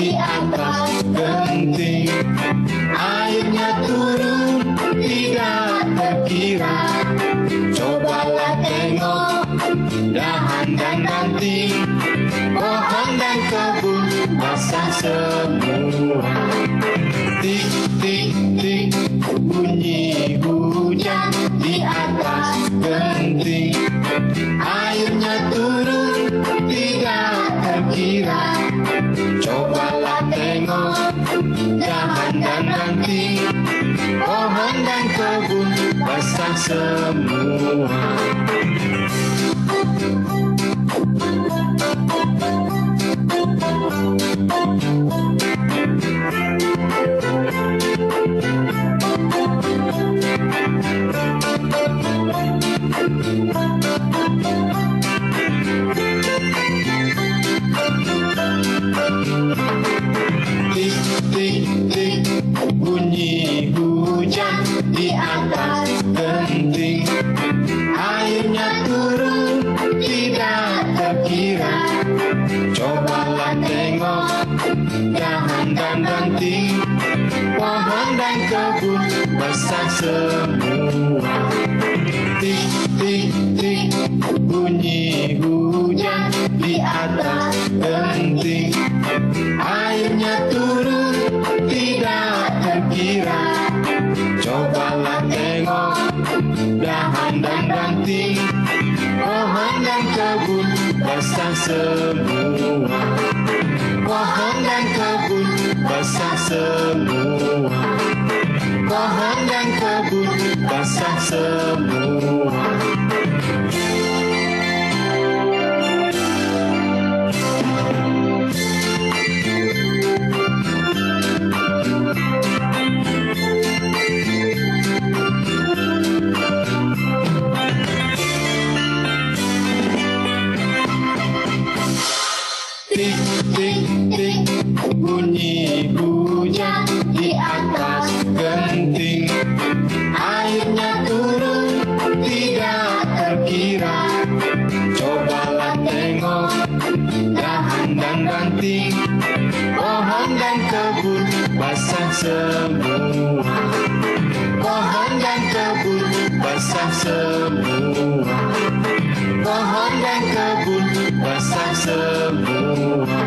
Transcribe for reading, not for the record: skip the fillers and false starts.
di atas genting. Airnya turun tidak terkira. Cobalah tengok dahan dan ranting, pohon dan kebun basah semua. Tik tik tik bunyi hujan di atas genting. Airnya turun tidak terkira. Cobalah tengok dahan dan ranting, pohon dan kebun basah semua. Tik tik tik bunyi hujan di atas genting. Airnya turun tidak terkira. Cobalah tengok dahan dan ranting, pohon dan kebun basah semua. Tik tik tik bunyi hujan di atas genting. Airnya turun tidak terkira. Cobalah tengok dahan dan ranting, pohon dan kebun basah semua. Pohon dan kebun basah semua. Pohon dan kebun basah semua. Tik tik tik bunyi hujan di atas genting. Airnya turun tidak terkira. Cobalah tengok dahan dan ranting, pohon dan kebun basah semua. Pohon dan kebun basah semua. Pohon dan kebun basah semua.